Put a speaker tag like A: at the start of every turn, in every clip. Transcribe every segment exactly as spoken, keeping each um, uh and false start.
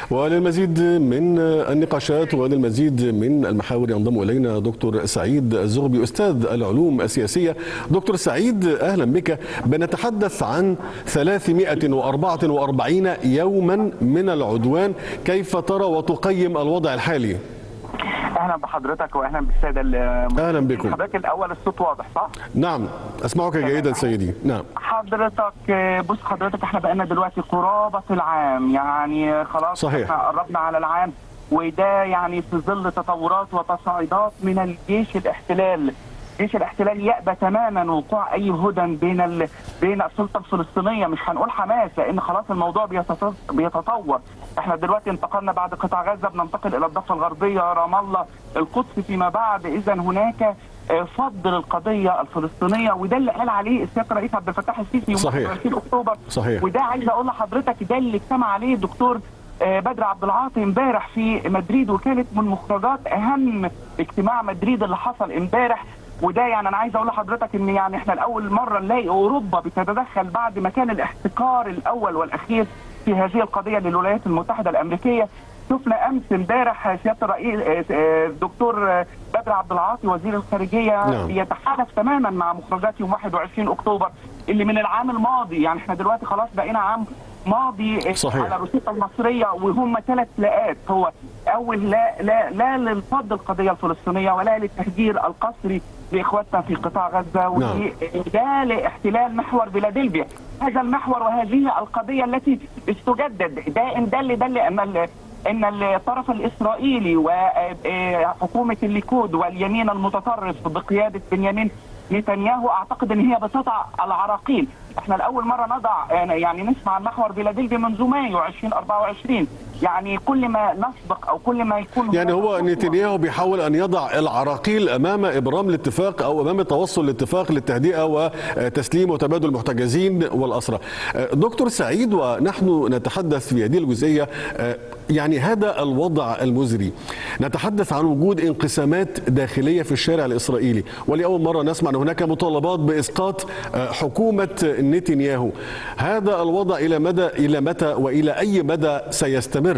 A: وللمزيد من النقاشات وللمزيد من المحاور ينضم إلينا دكتور سعيد الزغبي أستاذ العلوم السياسية. دكتور سعيد أهلا بك. بنتحدث عن ثلاثمائة وأربعة وأربعين يوما من العدوان، كيف ترى وتقيم الوضع الحالي؟
B: اهلا بحضرتك واهلا بالساده المشاهدين.
A: اهلا بكم.
B: حضرتك الاول الصوت واضح صح؟
A: نعم اسمعك جيدا سيدي. نعم
B: حضرتك بص حضرتك احنا بقينا دلوقتي قرابه العام، يعني خلاص
A: صحيح.
B: احنا قربنا على العام، وده يعني في ظل تطورات وتصاعدات من الجيش الاحتلال. جيش الاحتلال يأبى تماما وقوع اي هدن بين ال... بين السلطه الفلسطينيه، مش هنقول حماس لان خلاص الموضوع بيتطور بيتطور. احنا دلوقتي انتقلنا بعد قطاع غزه، بننتقل الى الضفه الغربيه، رام الله، القدس فيما بعد. اذا هناك فض للقضيه الفلسطينيه، وده اللي قال عليه السيد الرئيس عبد الفتاح السيسي يوم واحد وعشرين اكتوبر.
A: صحيح.
B: وده عايز اقول لحضرتك ده اللي اجتمع عليه الدكتور بدر عبد العاطي امبارح في مدريد، وكانت من مخرجات اهم اجتماع مدريد اللي حصل امبارح. وده يعني انا عايز اقول لحضرتك ان يعني احنا لاول مره نلاقي اوروبا بتتدخل بعد ما كان الاحتكار الاول والاخير في هذه القضيه للولايات المتحده الامريكيه. شفنا امس امبارح سياده الرئيس الدكتور بدر عبد العاطي وزير الخارجيه
A: نعم.
B: يتحالف تماما مع مخرجات يوم واحد وعشرين اكتوبر اللي من العام الماضي. يعني احنا دلوقتي خلاص بقينا عام ماضي.
A: صحيح.
B: على الروسية المصريه، وهم ثلاث لاءات. هو اول لا لا لا للفض القضيه الفلسطينيه ولا للتهجير القسري لاخواتنا في قطاع غزه، وده لاحتلال محور فيلادلفيا. هذا المحور وهذه القضيه التي استجدد ده ان دل دل ان ان الطرف الاسرائيلي وحكومه الليكود واليمين المتطرف بقياده بنيامين نتنياهو اعتقد ان هي بتضع العراقيل. احنا لاول مره نضع يعني نسمع عن محور فيلادلفيا منذ مايو ألفين وأربعة وعشرين. يعني كل ما نسبق او كل ما يكون
A: يعني هو نتنياهو بيحاول ان يضع العراقيل امام ابرام الاتفاق او امام توصل الاتفاق للتهدئه وتسليم وتبادل المحتجزين والاسرى. دكتور سعيد، ونحن نتحدث في هذه الجزئيه يعني هذا الوضع المزري، نتحدث عن وجود انقسامات داخليه في الشارع الاسرائيلي، ولاول مره نسمع ان هناك مطالبات باسقاط حكومه نتنياهو. هذا الوضع الى مدى الى متى والى اي مدى سيستمر؟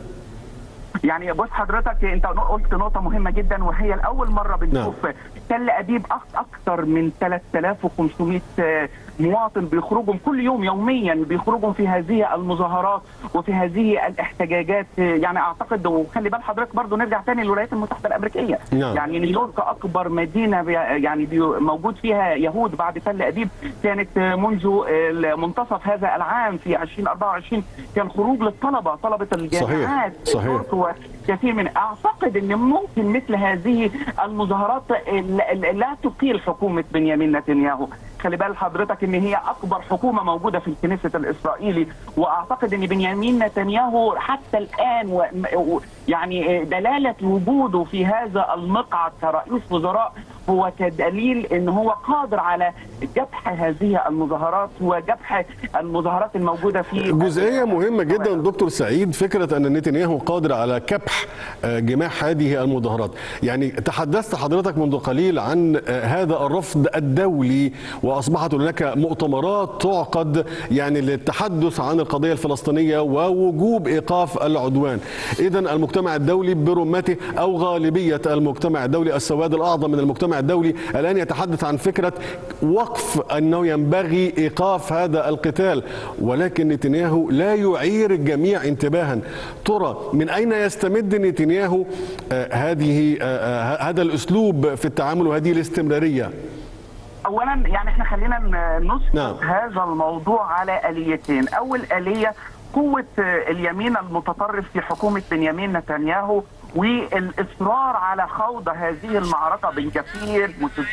B: يعني بص حضرتك انت قلت نقطه مهمه جدا، وهي الاول مره بنشوف تل ابيب اكثر من ثلاثة آلاف وخمسمائة مواطن بيخرجوا كل يوم يوميا بيخرجوا في هذه المظاهرات وفي هذه الاحتجاجات. يعني اعتقد وخلي بال حضرتك برضو نرجع ثاني للولايات المتحده الامريكيه.
A: نعم.
B: يعني نيويورك اكبر مدينه يعني موجود فيها يهود بعد تل ابيب، كانت منذ منتصف هذا العام في ألفين وأربعة وعشرين كان خروج للطلبه طلبه الجامعات.
A: صحيح. صحيح.
B: كثير من اعتقد ان ممكن مثل هذه المظاهرات لا تقيل حكومه بنيامين نتنياهو. خلي بال حضرتك ان هي اكبر حكومه موجوده في الكنيسة الاسرائيلي، واعتقد ان بنيامين نتنياهو حتى الان و... و... يعني دلاله وجوده في هذا المقعد كرئيس وزراء هو كدليل ان هو قادر على جبح هذه المظاهرات وجبح المظاهرات الموجوده في
A: جزئيه مهمه جدا دكتور سعيد، فكره ان نتنياهو قادر على كبح جماح هذه المظاهرات. يعني تحدثت حضرتك منذ قليل عن هذا الرفض الدولي، واصبحت هناك مؤتمرات تعقد يعني للتحدث عن القضيه الفلسطينيه ووجوب ايقاف العدوان. اذا المجتمع الدولي برمته او غالبيه المجتمع الدولي، السواد الاعظم من المجتمع الدولي الآن يتحدث عن فكرة وقف أنه ينبغي إيقاف هذا القتال، ولكن نتنياهو لا يعير الجميع انتباها. ترى من أين يستمد نتنياهو آه هذه آه هذا الأسلوب في التعامل وهذه الاستمرارية؟
B: اولا يعني احنا خلينا نسقط
A: نعم.
B: هذا الموضوع على آليتين. اول آلية قوة اليمين المتطرف في حكومة بنيامين نتنياهو والاصرار على خوض هذه المعركه بين كثير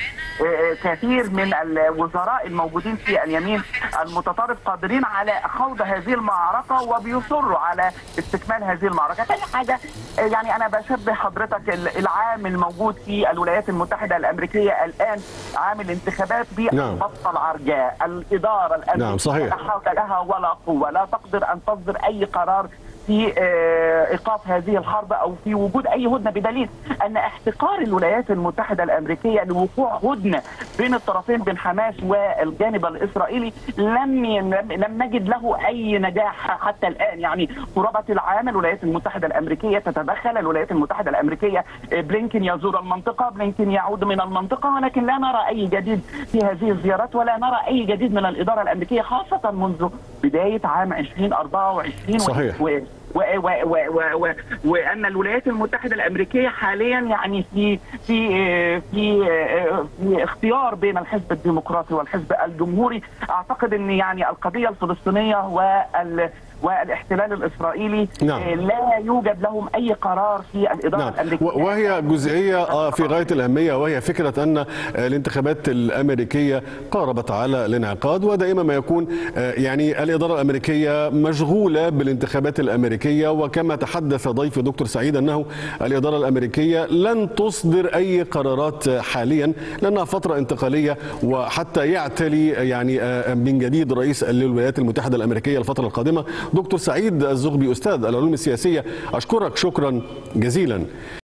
B: كثير من الوزراء الموجودين في اليمين المتطرف قادرين على خوض هذه المعركه وبيصروا على استكمال هذه المعركه. ثاني حاجه يعني انا بشبه حضرتك العام الموجود في الولايات المتحده الامريكيه الان عام الانتخابات بالبطه العرجاء، الاداره الامريكيه
A: نعم صحيح.
B: لا حول لها ولا قوه، لا تقدر ان تصدر اي قرار في ايقاف هذه الحرب او في وجود اي هدنه، بدليل ان احتقار الولايات المتحده الامريكيه لوقوع هدنه بين الطرفين بين حماس والجانب الاسرائيلي لم لم نجد له اي نجاح حتى الان. يعني قرابه العام الولايات المتحده الامريكيه تتدخل، الولايات المتحده الامريكيه بلينكن يزور المنطقه، بلينكن يعود من المنطقه، ولكن لا نرى اي جديد في هذه الزيارات ولا نرى اي جديد من الاداره الامريكيه خاصه منذ بدايه عام ألفين وأربعة وعشرين.
A: صحيح.
B: و... و... و... و... و... و... وان الولايات المتحده الامريكيه حاليا يعني في في في في اختيار بين الحزب الديمقراطي والحزب الجمهوري. اعتقد ان يعني القضيه الفلسطينيه وال والاحتلال الاسرائيلي نعم. لا يوجد لهم اي قرار في الاداره نعم. الامريكيه،
A: وهي جزئيه في غايه الاهميه، وهي فكره ان الانتخابات الامريكيه قاربت على الانعقاد، ودائما ما يكون يعني الاداره الامريكيه مشغوله بالانتخابات الامريكيه. وكما تحدث ضيف دكتور سعيد انه الاداره الامريكيه لن تصدر اي قرارات حاليا لانها فتره انتقاليه، وحتى يعتلي يعني من جديد رئيس للولايات المتحده الامريكيه الفتره القادمه. دكتور سعيد الزغبي أستاذ العلوم السياسية، أشكرك شكرا جزيلا.